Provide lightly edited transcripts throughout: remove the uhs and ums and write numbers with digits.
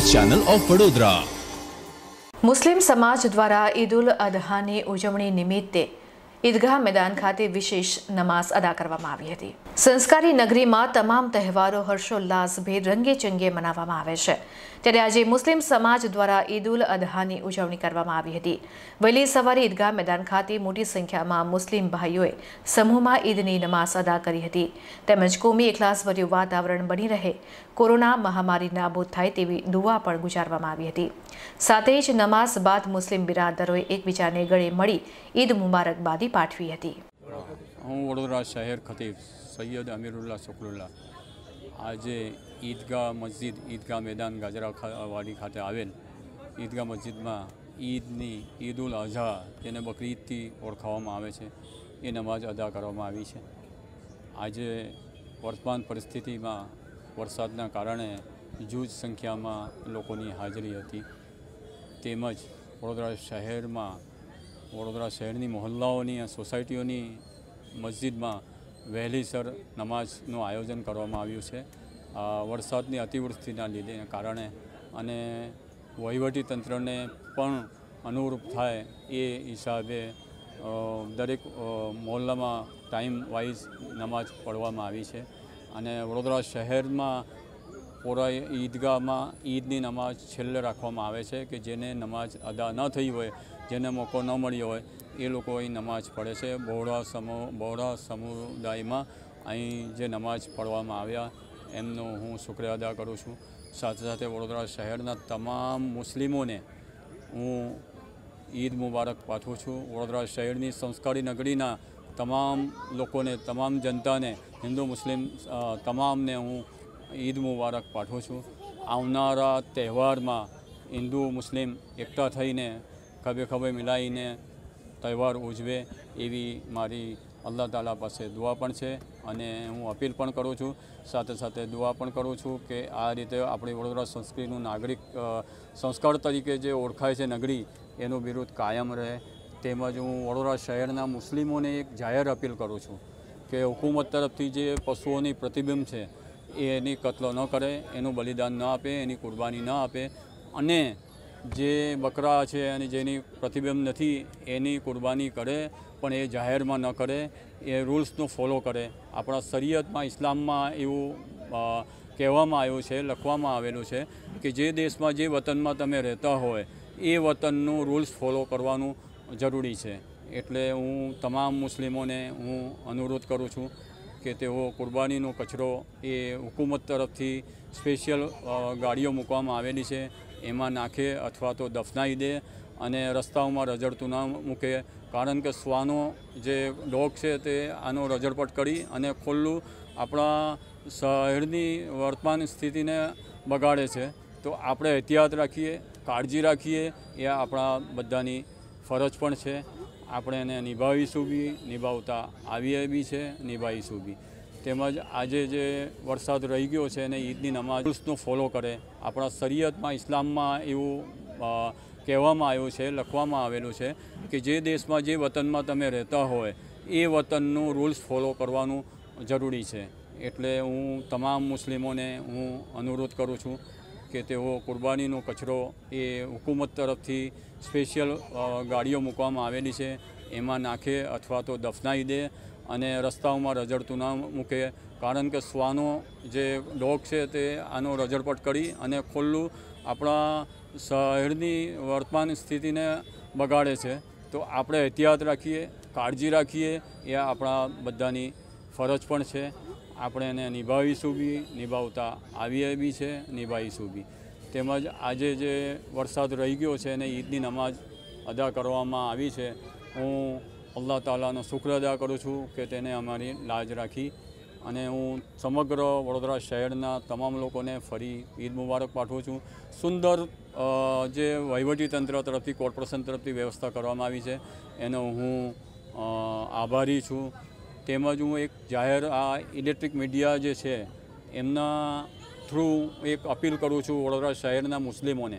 News channel of Vadodara. मुस्लिम समाज द्वारा ईद उल अदहाની ઉજવણી નિમિત્તે ઈદગાહ મેદાન ખાતે વિશેષ નમાઝ અદા કરવામાં આવી હતી। સંસ્કારી નગરીમાં તમામ તહેવારો હર્ષોલ્લાસભેર રંગેચંગે મનાવવામાં આવે છે, ત્યારે આજે મુસ્લિમ સમાજ દ્વારા ઈદ ઉલ અદહાની ઉજવણી કરવામાં આવી હતી। વહેલી સવારે ઈદગાહ મેદાન ખાતે મોટી સંખ્યામાં મુસ્લિમ ભાઈઓએ સમૂહમાં ઈદની નમાઝ અદા કરી હતી, તેમજ કોમી એકલાસભર્યું વાતાવરણ બની રહે, કોરોના મહામારી નાબૂદ થાય તેવી દુઆ પણ ગુજારવામાં આવી હતી। સાથે જ નમાઝ બાદ મુસ્લિમ બિરાદરોએ એકબીજાને ગળે મળી ઈદ મુબારકબાદી પાઠવી હતી। હું વડોદરા શહેર ખતીબ સૈયદ અમીરુલ્લાહ શુક્રુલ્લાહ આજે ઈદગાહ મસ્જિદ ઈદગાહ મેદાન ગાજરાવાડી ખાતે આવેલ ઈદગાહ મસ્જિદમાં ઈદ ઉલ અઝહા જેને બકરી ઈદથી ઓળખાવવામાં આવે છે એ નમાઝ અદા કરવામાં આવી છે। આજે વર્તમાન પરિસ્થિતિમાં વરસાદના કારણે જૂજ સંખ્યામાં લોકોની હાજરી હતી, તેમજ વડોદરા શહેરની મહોલ્લાઓની સોસાયટીઓની મસ્જિદમાં વહેલીસર નમાઝનું આયોજન કરવામાં આવ્યું છે। વરસાદની અતિવૃષ્ટિના લીધે કારણે અને વહીવટીતંત્રને પણ અનુરૂપ થાય એ હિસાબે દરેક મહોલ્લામાં ટાઈમ વાઇઝ નમાઝ પઢવામાં આવી છે અને વડોદરા શહેરમાં પૂરા ઈદગાહમાં ઈદની નમાઝ છેલ્લે રાખવામાં આવે છે કે જેને નમાઝ અદા ન થઈ હોય, જેને મોકો ન મળ્યો હોય એ લોકો અહીં નમાઝ પઢે છે। બહોળા સમુદાયમાં અહીં જે નમાઝ પઢવામાં આવ્યા એમનો હું શુક્રિયા અદા કરું છું। સાથે સાથે વડોદરા શહેરના તમામ મુસ્લિમોને હું ઈદ મુબારક પાઠવું છું। વડોદરા શહેરની સંસ્કારી નગરીના તમામ લોકોને, તમામ જનતાને, હિન્દુ મુસ્લિમ તમામને હું ઈદ મુબારક પાઠવું છું। આવનારા તહેવારમાં હિન્દુ મુસ્લિમ એકઠા થઈને ખભે ખભે મિલાઈને તહેવાર ઉજવે એવી મારી અલ્લાહ તાલા પાસે દુઆ પણ છે અને હું અપીલ પણ કરું છું, સાથે સાથે દુઆ પણ કરું છું કે આ રીતે આપણી વડોદરા સંસ્કૃતિનું નાગરિક સંસ્કાર તરીકે જે ઓળખાય છે નગરી, એનું બિરુદ કાયમ રહે। તેમજ હું વડોદરા શહેરના મુસ્લિમોને એક જાહેર અપીલ કરું છું કે હુકુમત તરફથી જે પશુઓની પ્રતિબિંબ છે એની કતલો ન કરે, એનું બલિદાન ન આપે, એની કુરબાની ન આપે અને જે બકરા છે અને જેની પ્રતિબિંબ નથી એની કુરબાની કરે પણ એ જાહેરમાં ન કરે, એ રૂલ્સનો ફોલો કરે। આપણા શરીયતમાં, ઇસ્લામમાં એવું કહેવામાં આવ્યું છે, લખવામાં આવેલું છે કે જે દેશમાં, જે વતનમાં તમે રહેતા હોય એ વતનનું રૂલ્સ ફોલો કરવાનું જરૂરી છે। એટલે હું તમામ મુસ્લિમોને હું અનુરોધ કરું છું કે તેઓ કુરબાનીનો કચરો એ હુકુમત તરફથી સ્પેશિયલ ગાડીઓ મૂકવામાં આવેલી છે એમાં નાખે અથવા તો દફનાવી દે અને રસ્તાઓમાં રઝળતું ન મૂકે, કારણ કે શ્વાનો જે ડોગ છે તે આનો રઝળપટ કરી અને ખુલ્લું આપણા શહેરની વર્તમાન સ્થિતિને બગાડે છે। તો આપણે એહતિયાત રાખીએ, કાળજી રાખીએ, એ આપણા બધાની ફરજ પણ છે। આપણે એને નિભાવીશું બી, નિભાવતા આવીએ બી છે, નિભાવીશું બી। તેમજ આજે જે વરસાદ રહી ગયો છે અને ઈદની નમાઝનો ફોલો કરે। આપણા શરીયતમાં, ઇસ્લામમાં એવું કહેવામાં આવ્યું છે, લખવામાં આવેલું છે કે જે દેશમાં, જે વતનમાં તમે રહેતા હોય એ વતનનું રૂલ્સ ફોલો કરવાનું જરૂરી છે। એટલે હું તમામ મુસ્લિમોને હું અનુરોધ કરું છું કે તેઓ કુરબાનીનો કચરો એ હુકુમત તરફથી સ્પેશિયલ ગાડીઓ મૂકવામાં આવેલી છે એમાં નાખે અથવા તો દફનાવી દે અને રસ્તાઓમાં રઝળતું ન મૂકે, કારણ કે શ્વાનો જે ડોગ છે તે આનો રઝળપટ કરી અને ખુલ્લું આપણા શહેરની વર્તમાન સ્થિતિને બગાડે છે। તો આપણે એહતિયાત રાખીએ, કાળજી રાખીએ, એ આપણા બધાની ફરજ પણ છે। આપણે એને નિભાવીશું બી, નિભાવતા આવીએ બી છે, નિભાવીશું બી। તેમજ આજે જે વરસાદ રહી ગયો છે અને ઈદની નમાઝ અદા કરવામાં આવી છે, હું અલ્લાહ તાલાનો શુક્ર અદા કરું છું કે તેને અમારી લાજ રાખી અને હું સમગ્ર વડોદરા શહેરના તમામ લોકોને ફરી ઈદ મુબારક પાઠવું છું। સુંદર જે વહીવટીતંત્ર તરફથી, કોર્પોરેશન તરફથી વ્યવસ્થા કરવામાં આવી છે એનો હું આભારી છું। તેમજ હું એક જાહેર આ ઇલેક્ટ્રિક મીડિયા જે છે એમના થ્રુ એક અપીલ કરું છું વડોદરા શહેરના મુસ્લિમોને।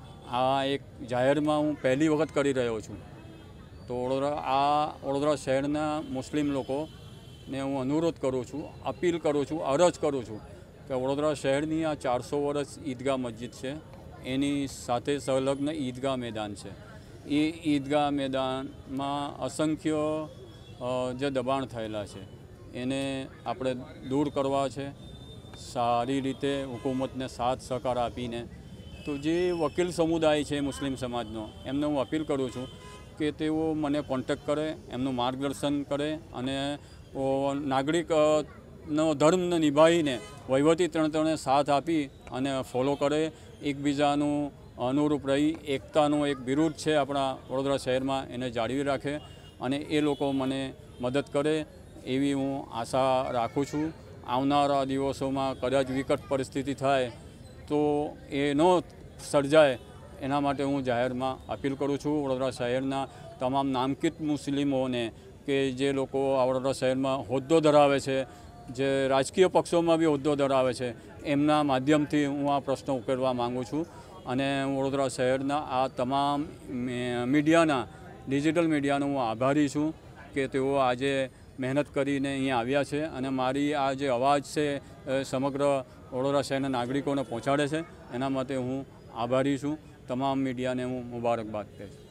આ એક જાહેરમાં હું પહેલી વખત કરી રહ્યો છું, તો વડોદરા શહેરના મુસ્લિમ લોકોને હું અનુરોધ કરું છું, અપીલ કરું છું, અરજ કરું છું કે વડોદરા શહેરની આ 400 વર્ષ ઈદગાહ મસ્જિદ છે એની સાથે સંલગ્ન ઈદગાહ મેદાન છે. એ ઈદગાહ મેદાનમાં અસંખ્ય જે દબાણ થયેલા છે એને આપણે દૂર કરવા છે, સારી રીતે હુકુમતને સાથ સહકાર આપીને. તો જે વકીલ સમુદાય છે મુસ્લિમ સમાજનો, એમને હું અપીલ કરું છું કે તેઓ મને કોન્ટેક્ટ કરે, એમનું માર્ગદર્શન કરે અને નાગરિકનો ધર્મ નિભાવીને વહીવટી તંત્રને સાથ આપી અને ફોલો કરે, એકબીજાનું અનુરૂપ રહી એકતાનું એક બિરુદ છે આપણા વડોદરા શહેરમાં, એને જાળવી રાખે અને એ લોકો મને મદદ કરે એવી હું આશા રાખું છું. આવનારા દિવસોમાં કદાચ વિકટ પરિસ્થિતિ થાય તો એ ન સર્જાય એના માટે હું જાહેરમાં અપીલ કરું છું વડોદરા શહેરના તમામ નામાંકિત મુસ્લિમોને કે જે લોકો આ વડોદરા શહેરમાં હોદ્દો ધરાવે છે, જે રાજકીય પક્ષોમાં બી હોદ્દો ધરાવે છે, એમના માધ્યમથી હું આ પ્રશ્ન ઉકેલવા માગું છું. અને વડોદરા શહેરના આ તમામ મીડિયાના, ડિજિટલ મીડિયાનો હું આભારી છું કે તેઓ આજે મહેનત કરીને અહીંયા આવ્યા છે અને મારી આ જે અવાજ છે સમગ્ર વડોદરા શહેરના નાગરિકોને પહોંચાડે છે. એના માટે હું આભારી છું. તમામ મીડિયાને હું મુબારકબાદ કહીશ.